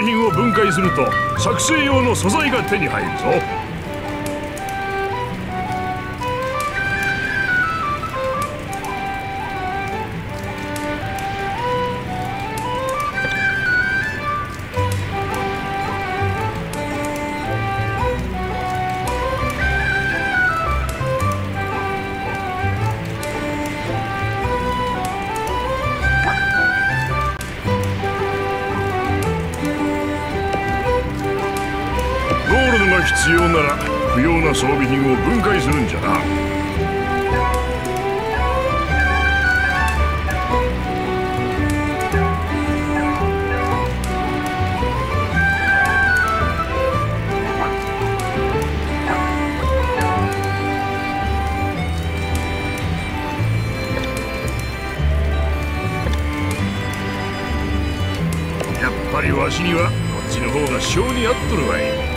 品を分解すると作成用の素材が手に入るぞ。必要なら不要な装備品を分解するんじゃな。やっぱりわしにはこっちの方が性に合っとるわい。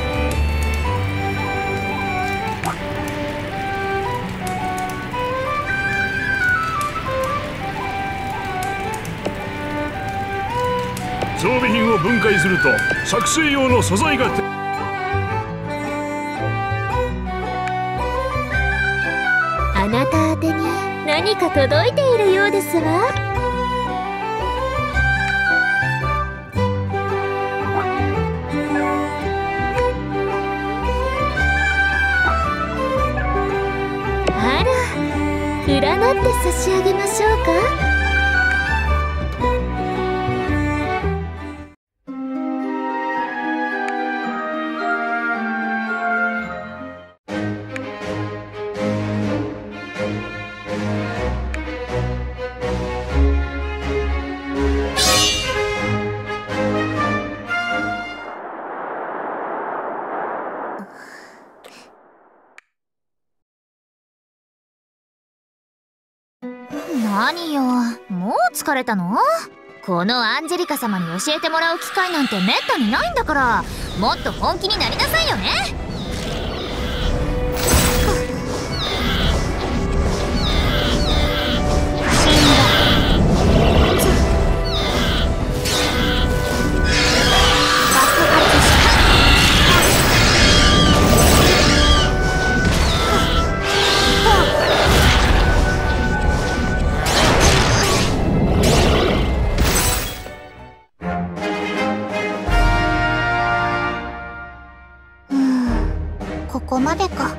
装備品を分解すると作成用の素材があなた宛てに何か届いているようですわ。あら、占って差し上げましょうか。 何よ、もう疲れたの？このアンジェリカ様に教えてもらう機会なんてめったにないんだから、もっと本気になりなさいよね。ここまでか。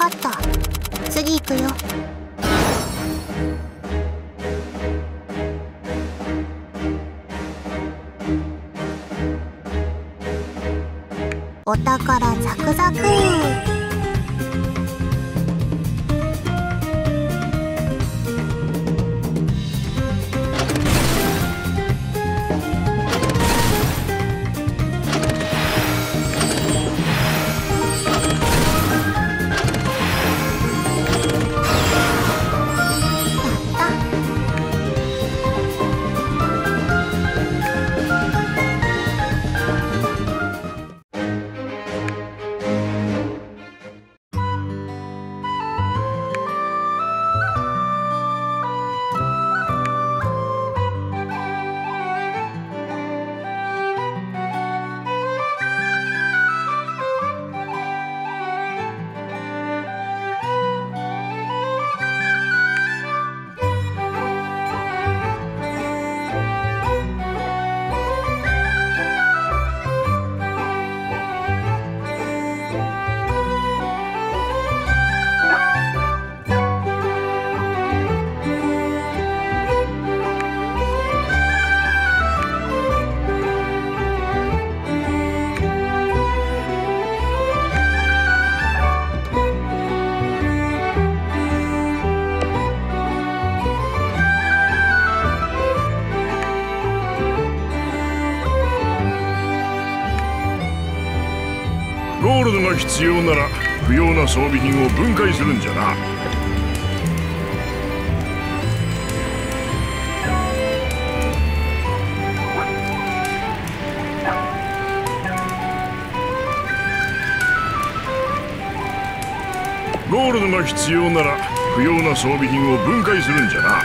かった。次行くよ。お宝ザクザク。 ゴールドが必要なら不要な装備品を分解するんじゃな。ゴールドが必要なら不要な装備品を分解するんじゃな。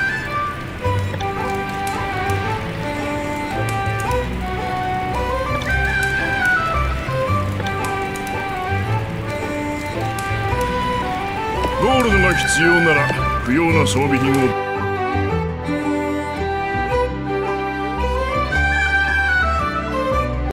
ゴールドが必要なら不要な装備品を